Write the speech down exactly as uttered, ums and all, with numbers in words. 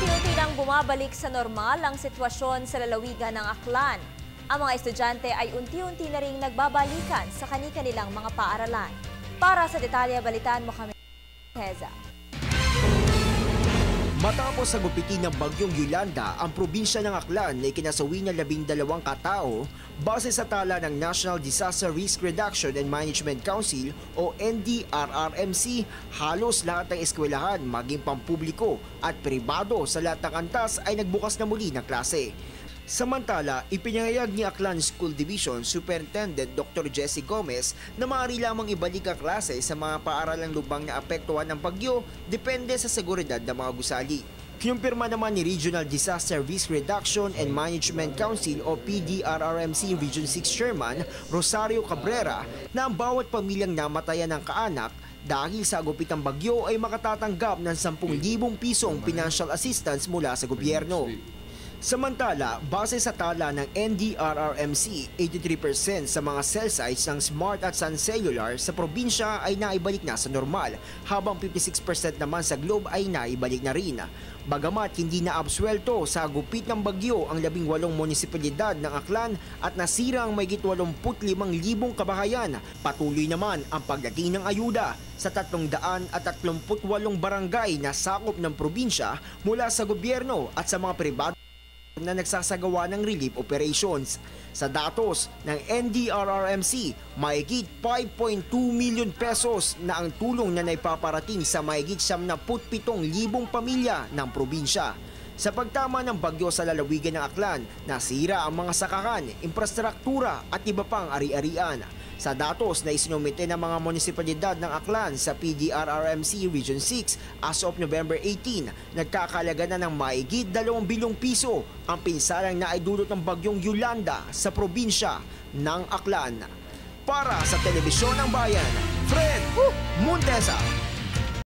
Unti-unti nang bumabalik sa normal ang sitwasyon sa lalawigan ng Aklan. Ang mga estudyante ay unti-unti na ring nagbabalikan sa kani-kanilang mga paaralan. Para sa detalye, balitaan mo kami, Teza. Matapos sa gupitin ng bagyong Yolanda, ang probinsya ng Aklan ay kinasawi ng labing dalawang katao base sa tala ng National Disaster Risk Reduction and Management Council o N D R R M C. Halos lahat ng eskwelahan, maging pampubliko at pribado sa lahat ng antas ay nagbukas na muli ng klase. Samantala, ipinahayag ni Aklan School Division Superintendent Doctor Jessie Gomez na maaari lamang ibalik ang klase sa mga paaralang lubang na apektuhan ng bagyo depende sa seguridad ng mga gusali. Kinumpirma naman ni Regional Disaster Risk Reduction and Management Council o P D R R M C Region six Chairman Rosario Cabrera na ang bawat pamilyang namatayan ng kaanak dahil sa agupit ng bagyo ay makatatanggap ng sampung libong pisong financial assistance mula sa gobyerno. Samantala, base sa tala ng N D R R M C, eighty-three percent sa mga cell sites ng Smart at Sun Cellular sa probinsya ay naibalik na sa normal, habang fifty-six percent naman sa Globe ay naibalik na rin. Bagamat hindi na absuelto sa gupit ng bagyo ang labing walong munisipalidad ng Aklan at nasira ang mayigit walumpu't limang libong kabahayan, patuloy naman ang pagdating ng ayuda sa tatlong daan at tatlumput walong barangay na sakop ng probinsya mula sa gobyerno at sa mga pribado na nagsasagawa ng relief operations. Sa datos ng N D R R M C, mahigit five point two million pesos na ang tulong na naipaparating sa mahigit siyamnapu't pitong libong pamilya ng probinsya. Sa pagtama ng bagyo sa lalawigan ng Aklan, nasira ang mga sakahan, infrastruktura at iba pang ari-arian. Sa datos na isinumite ng mga munisipalidad ng Aklan sa P D R R M C Region six as of November eighteen, nagkakalaga na ng mahigit dalawang bilyong piso ang pinsalang naidulot ng bagyong Yolanda sa probinsya ng Aklan. Para sa Telebisyon ng Bayan, Fred Montesa.